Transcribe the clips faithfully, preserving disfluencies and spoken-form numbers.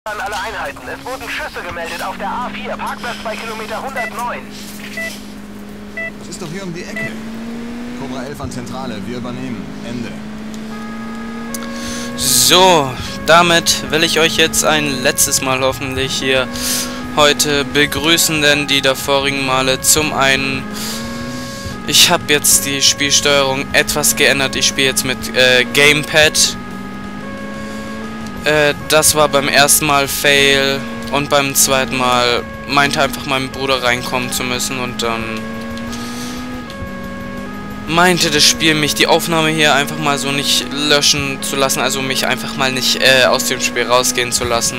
An alle Einheiten. Es wurden Schüsse gemeldet auf der A vier, Parkplatz bei Kilometer hundertneun. Das ist doch hier um die Ecke. Cobra elf an Zentrale, wir übernehmen. Ende. So, damit will ich euch jetzt ein letztes Mal hoffentlich hier heute begrüßen, denn die davorigen Male zum einen, ich habe jetzt die Spielsteuerung etwas geändert. Ich spiele jetzt mit äh, Gamepad. Äh, das war beim ersten Mal Fail und beim zweiten Mal meinte einfach mein Bruder reinkommen zu müssen und dann meinte das Spiel, mich die Aufnahme hier einfach mal so nicht löschen zu lassen, also mich einfach mal nicht äh, aus dem Spiel rausgehen zu lassen.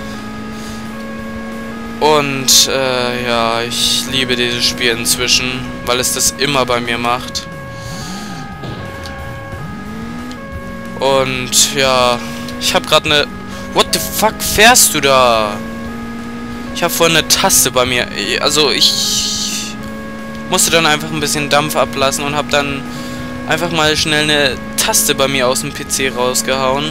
Und äh, ja, ich liebe dieses Spiel inzwischen, weil es das immer bei mir macht. Und ja, ich habe gerade eine... What the fuck fährst du da? Ich habe vorhin eine Taste bei mir. Also ich musste dann einfach ein bisschen Dampf ablassen und habe dann einfach mal schnell eine Taste bei mir aus dem P C rausgehauen.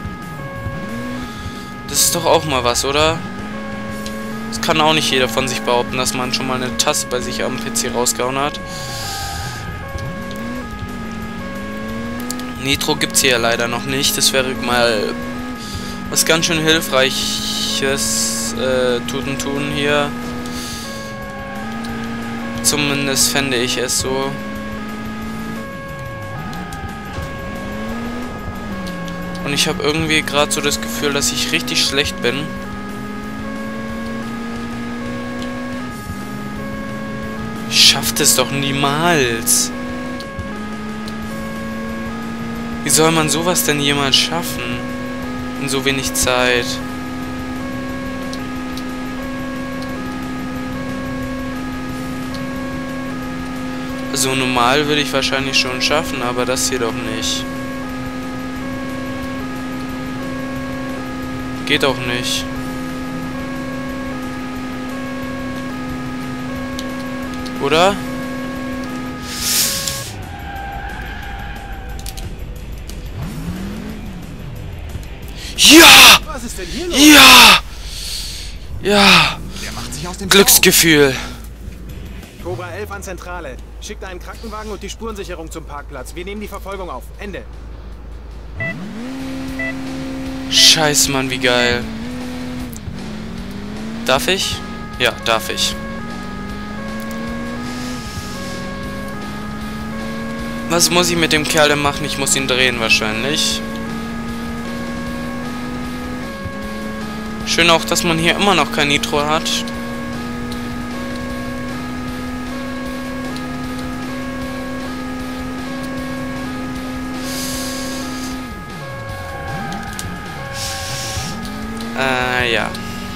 Das ist doch auch mal was, oder? Das kann auch nicht jeder von sich behaupten, dass man schon mal eine Taste bei sich am P C rausgehauen hat. Nitro gibt's hier leider noch nicht. Das wäre mal was ganz schön hilfreiches äh, tun tun hier. Zumindest fände ich es so. Und ich habe irgendwie gerade so das Gefühl, dass ich richtig schlecht bin. Ich schaff das doch niemals. Wie soll man sowas denn jemals schaffen? In so wenig Zeit. So normal würde ich wahrscheinlich schon schaffen, aber das hier doch nicht. Geht auch nicht. Oder? Ja! Was ist denn hier los? Ja! Ja! Der macht sich aus dem Glücksgefühl. Cobra elf an Zentrale. Schickt einen Krankenwagen und die Spurensicherung zum Parkplatz. Wir nehmen die Verfolgung auf. Ende. Scheiß Mann, wie geil. Darf ich? Ja, darf ich. Was muss ich mit dem Kerl denn machen? Ich muss ihn drehen wahrscheinlich. Schön auch, dass man hier immer noch kein Nitro hat. Äh, ja.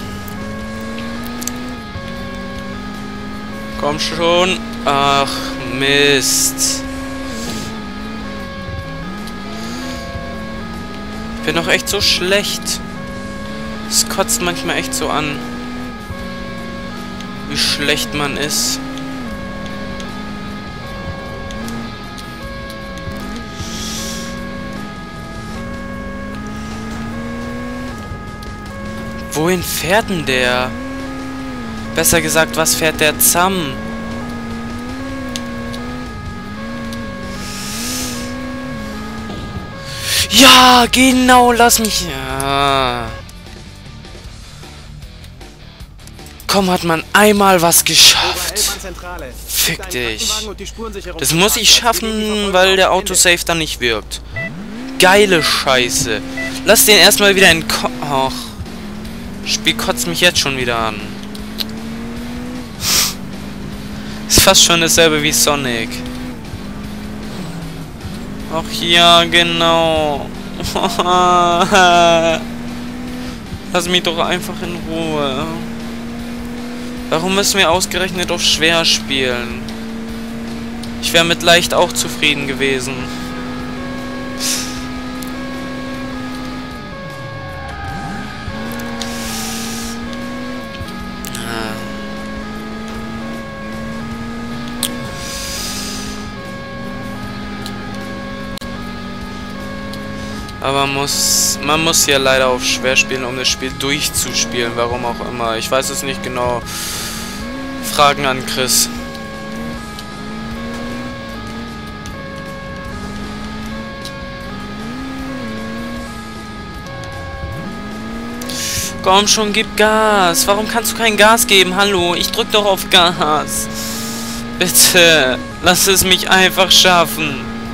Komm schon. Ach, Mist. Ich bin doch echt so schlecht. Es kotzt manchmal echt so an, wie schlecht man ist. Wohin fährt denn der? Besser gesagt, was fährt der Zam? Ja, genau, lass mich... Ja. Komm, hat man einmal was geschafft. Fick dich. Das muss ich schaffen, weil der Autosave dann nicht wirkt. Geile Scheiße. Lass den erstmal wieder in... Ko Och. Spiel kotzt mich jetzt schon wieder an. Ist fast schon dasselbe wie Sonic. Ach ja, genau. Lass mich doch einfach in Ruhe. Warum müssen wir ausgerechnet auf schwer spielen? Ich wäre mit leicht auch zufrieden gewesen. Aber man muss, man muss ja leider auf schwer spielen, um das Spiel durchzuspielen. Warum auch immer. Ich weiß es nicht genau. Fragen an Chris. Komm schon, gib Gas. Warum kannst du kein Gas geben? Hallo, ich drück doch auf Gas. Bitte, lass es mich einfach schaffen.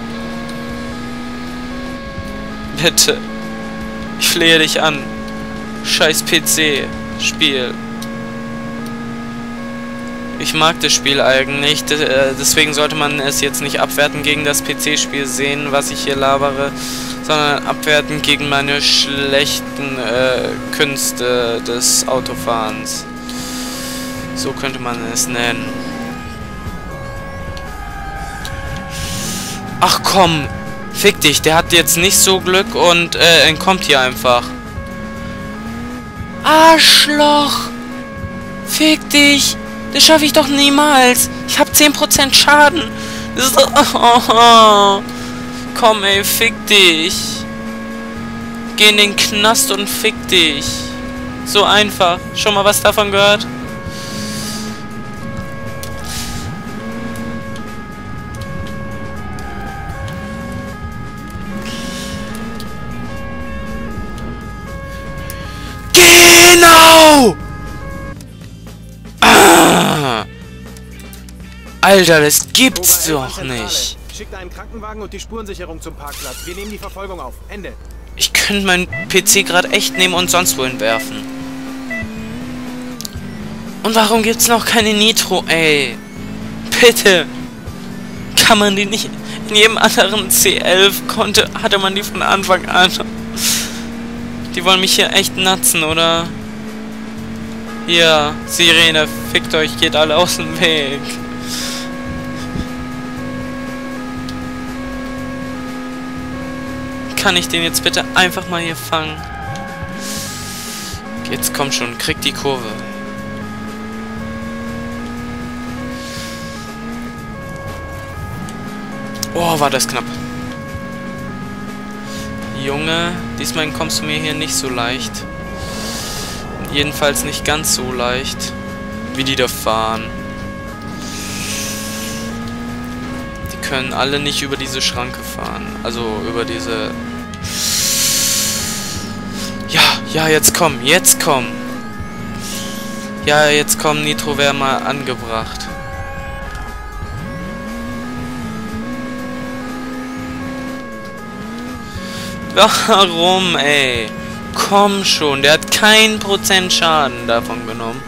Bitte. Ich flehe dich an. Scheiß P C-Spiel. Ich mag das Spiel eigentlich. Deswegen sollte man es jetzt nicht abwerten gegen das P C-Spiel sehen, was ich hier labere, sondern abwerten gegen meine schlechten äh, Künste des Autofahrens. So könnte man es nennen. Ach komm, fick dich, der hat jetzt nicht so Glück und äh, entkommt hier einfach. Arschloch! Fick dich! Das schaffe ich doch niemals! Ich habe zehn Prozent Schaden! Das ist doch... Oh, oh. Komm ey, fick dich! Geh in den Knast und fick dich! So einfach. Schon mal was davon gehört? Genau! Ah! Alter, das gibt's doch nicht. Schickt einen Krankenwagen und die Spurensicherung zum Parkplatz. Wir nehmen die Verfolgung auf. Ende. Ich könnte meinen P C gerade echt nehmen und sonst wohin werfen. Und warum gibt's noch keine Nitro, ey? Bitte. Kann man die nicht... In jedem anderen C elf konnte, hatte man die von Anfang an. Die wollen mich hier echt natzen, oder? Hier, Sirene, fickt euch, geht alle aus dem Weg. Kann ich den jetzt bitte einfach mal hier fangen? Jetzt komm schon, krieg die Kurve. Oh, war das knapp. Junge, diesmal kommst du mir hier nicht so leicht. Jedenfalls nicht ganz so leicht, wie die da fahren. Die können alle nicht über diese Schranke fahren. Also über diese... Ja, ja, jetzt komm, jetzt komm. Ja, jetzt komm, Nitro wäre mal angebracht. Warum, ey? Komm schon, der hat kein Prozent Schaden davon genommen.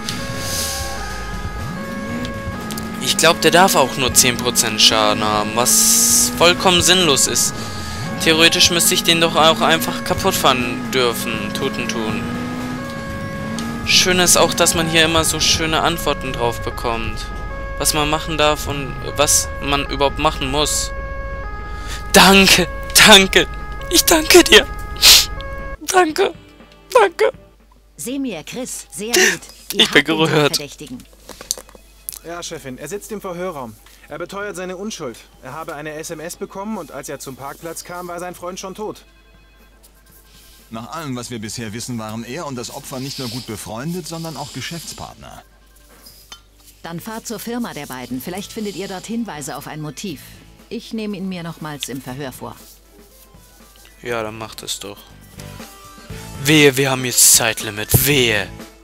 Ich glaube, der darf auch nur zehn Prozent Schaden haben, was vollkommen sinnlos ist. Theoretisch müsste ich den doch auch einfach kaputt fahren dürfen, tuten tun. Schön ist auch, dass man hier immer so schöne Antworten drauf bekommt. Was man machen darf und was man überhaupt machen muss. Danke, danke. Ich danke dir. Danke. Danke. Semir, Chris, sehr gut. Ihr Ich bin gerührt. Ja, Chefin, er sitzt im Verhörraum. Er beteuert seine Unschuld. Er habe eine S M S bekommen und als er zum Parkplatz kam, war sein Freund schon tot. Nach allem, was wir bisher wissen, waren er und das Opfer nicht nur gut befreundet, sondern auch Geschäftspartner. Dann fahrt zur Firma der beiden. Vielleicht findet ihr dort Hinweise auf ein Motiv. Ich nehme ihn mir nochmals im Verhör vor. Ja, dann macht es doch. Wehe, wir haben jetzt Zeitlimit. Wehe.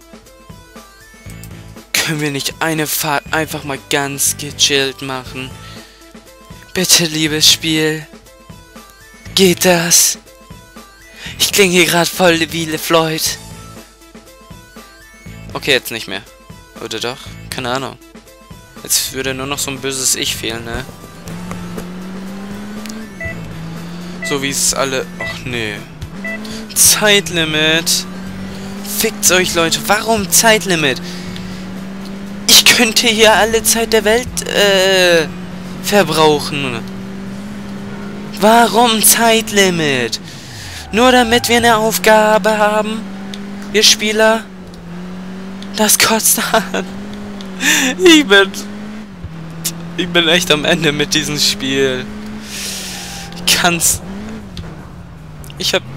Können wir nicht eine Fahrt einfach mal ganz gechillt machen? Bitte, liebes Spiel. Geht das? Ich klinge hier gerade voll wie LeFloid. Okay, jetzt nicht mehr. Oder doch? Keine Ahnung. Jetzt würde nur noch so ein böses Ich fehlen, ne? So wie es alle... Ach nee. Zeitlimit. Fickt's euch, Leute. Warum Zeitlimit? Ich könnte hier alle Zeit der Welt äh, verbrauchen. Warum Zeitlimit? Nur damit wir eine Aufgabe haben? Wir Spieler? Das kotzt an. Ich bin... Ich bin echt am Ende mit diesem Spiel. Ich kann's... Ich hab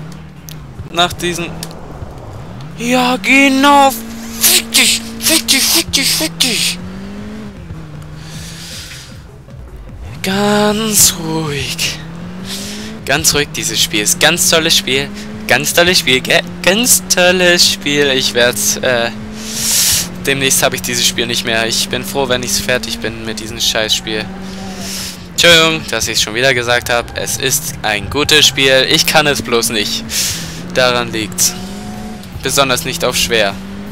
nach diesen... Ja, genau. Fick dich, fick dich, fick dich, fick dich. Ganz ruhig. Ganz ruhig, dieses Spiel ist ganz tolles Spiel. Ganz tolles Spiel, gell? Ganz tolles Spiel. Ich werde äh, demnächst habe ich dieses Spiel nicht mehr. Ich bin froh, wenn ich fertig bin mit diesem Scheißspiel. Entschuldigung, dass ich es schon wieder gesagt habe. Es ist ein gutes Spiel. Ich kann es bloß nicht. Daran liegt's. Besonders nicht auf schwer.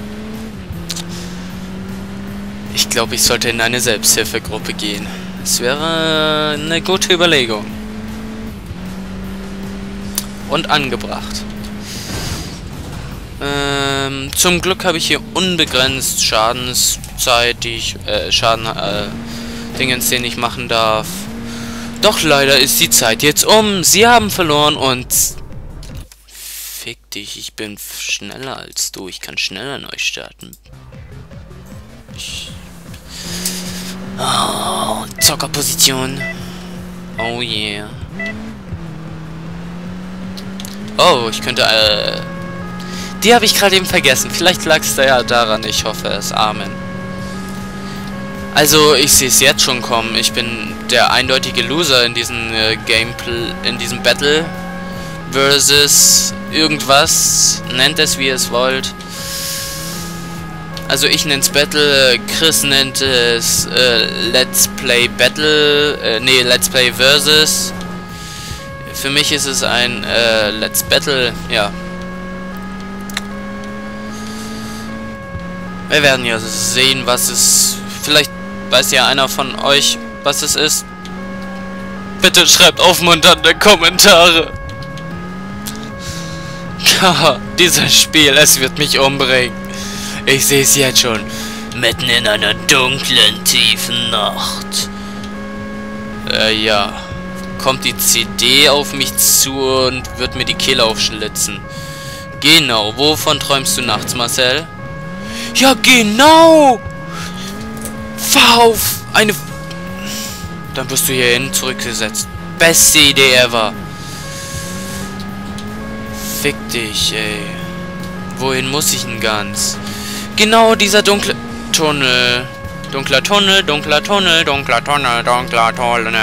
Ich glaube, ich sollte in eine Selbsthilfegruppe gehen. Es wäre eine gute Überlegung. Und angebracht. Ähm, zum Glück habe ich hier unbegrenzt Schadenszeit, die ich, äh, Schaden, äh, Dingens, den ich machen darf. Doch leider ist die Zeit jetzt um. Sie haben verloren und... Fick dich, ich bin schneller als du. Ich kann schneller neu starten. Ich... Oh, Zockerposition. Oh yeah. Oh, ich könnte, äh... Die habe ich gerade eben vergessen. Vielleicht lag es da ja daran. Ich hoffe es. Amen. Also, ich sehe es jetzt schon kommen. Ich bin der eindeutige Loser in diesem äh, Gameplay, in diesem Battle. Versus irgendwas. Nennt es, wie ihr es wollt. Also, ich nenne es Battle. Chris nennt es äh, Let's Play Battle. Äh, nee, Let's Play Versus. Für mich ist es ein äh, Let's Battle, ja. Wir werden ja sehen, was es... Vielleicht weiß ja einer von euch, was es ist. Bitte schreibt aufmunternde Kommentare. Ja, dieses Spiel, es wird mich umbringen. Ich sehe es jetzt schon. Mitten in einer dunklen, tiefen Nacht. Äh, ja. Kommt die C D auf mich zu und wird mir die Kehle aufschlitzen. Genau, wovon träumst du nachts, Marcel? Ja, genau! Fahr auf eine... Dann wirst du hierhin zurückgesetzt. Beste Idee ever. Fick dich, ey. Wohin muss ich denn ganz? Genau dieser dunkle Tunnel. Dunkler Tunnel, dunkler Tunnel, dunkler Tunnel, dunkler Tunnel.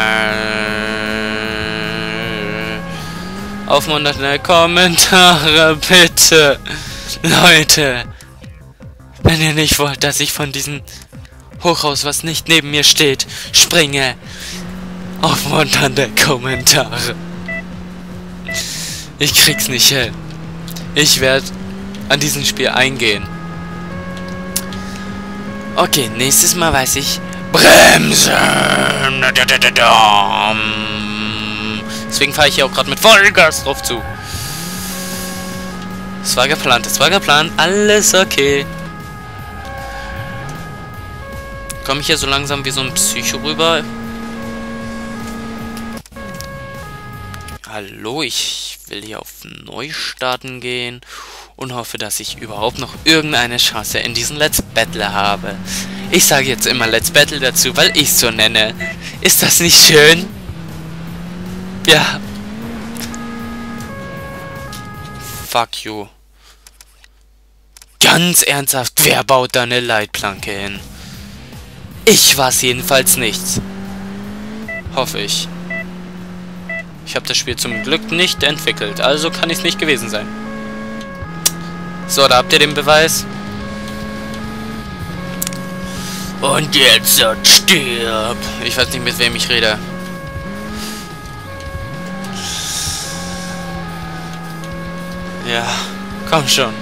Aufmunternde Kommentare, bitte. Leute. Wenn ihr nicht wollt, dass ich von diesem Hochhaus, was nicht neben mir steht, springe. Aufmunternde Kommentare. Ich krieg's nicht hin. Ich werde an diesem Spiel eingehen. Okay, nächstes Mal weiß ich... Bremsen! Deswegen fahre ich hier auch gerade mit Vollgas drauf zu. Es war geplant, es war geplant. Alles okay. Komme ich hier so langsam wie so ein Psycho rüber? Hallo, ich will hier auf Neustarten gehen und hoffe, dass ich überhaupt noch irgendeine Chance in diesem Let's Battle habe. Ich sage jetzt immer Let's Battle dazu, weil ich es so nenne. Ist das nicht schön? Ja. Fuck you. Ganz ernsthaft, wer baut da eine Leitplanke hin? Ich war's jedenfalls nicht. Hoffe ich. Ich habe das Spiel zum Glück nicht entwickelt, also kann es nicht gewesen sein. So, da habt ihr den Beweis. Und jetzt stirb. Ich weiß nicht, mit wem ich rede. Ja, komm schon.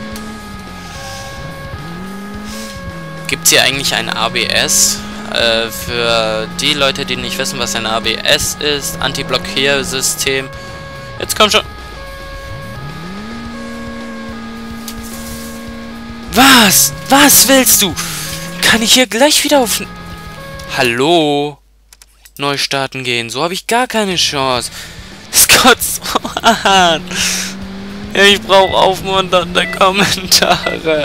Gibt's hier eigentlich ein A B S? Äh, für die Leute, die nicht wissen, was ein A B S ist, Anti-Blockiersystem. Jetzt komm schon. Was? Was willst du? Kann ich hier gleich wieder auf... Hallo? Neu starten gehen. So habe ich gar keine Chance. Das kotzt so an. Ja, ich brauche aufmunternde Kommentare.